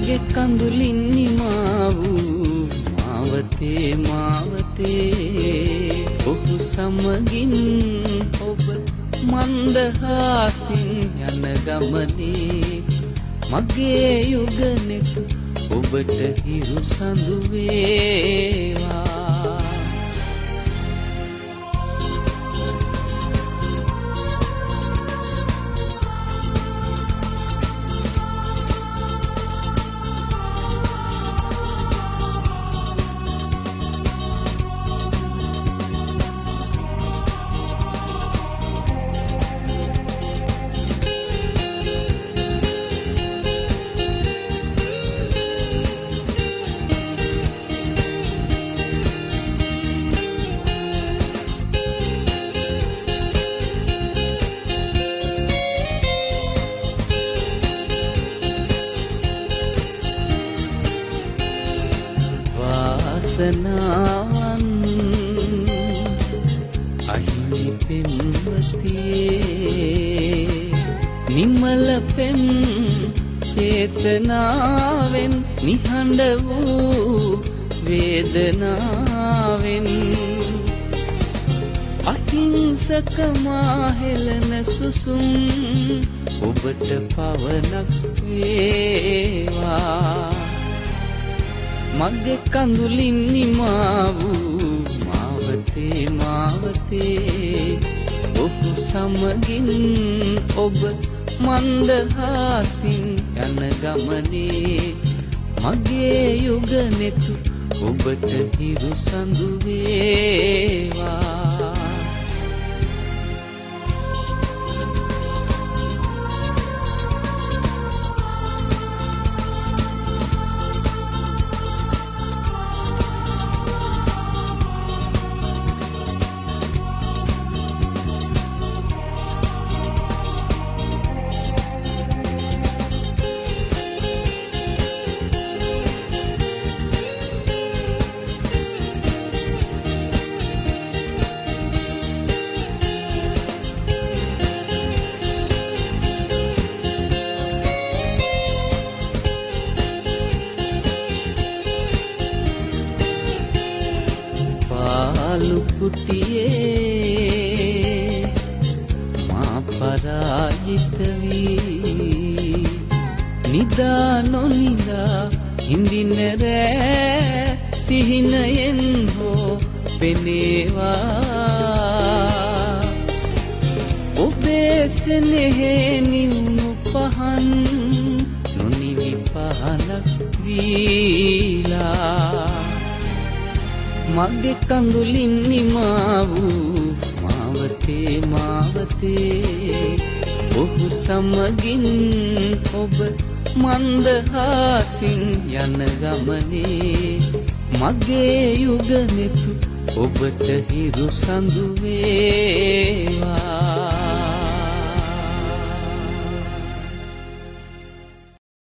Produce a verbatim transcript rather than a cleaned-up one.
මගේ කඳුලින් නිමා වූ මාවතේ මාවතේ ඔහු සමගින් ඔබ මන්දහාසින් යන ගමනේ මගේ යුගනෙත ඔබට හිරු සඳු වේවා වාසනාවන් අහිමි පෙම්වතියේ නිමල පෙම් චේතනාවෙන් නිහඬ වූ වේදනාවෙන් අහිංසක මාහෙලන සුසුම් ඔබට පවනක් වේවා මගේ කඳුලින් නිමා වූ මාවතේ මාවතේ ඔහු සමගින් ඔබ මන්දහාසින් යන ගමනේ මගේ යුගනෙතු ඔබට හිරු සඳු වේවා කුටියේ මා පරාජිත වී නිදා නොනිදා හිඳින රෑ සිහිනයෙන් හෝ පෙනේවා ඔබේ සෙනෙහේ නිවුණු පහන් නොනිවි පහනක් වීලා මගේ කඳුලින් නිමා වූ මාවතේ මාවතේ ඔහු සමගින් ඔබ මන්දහාසින් යන ගමනේ මගේ යුගනෙතු ඔබට හිරු සඳු වේවා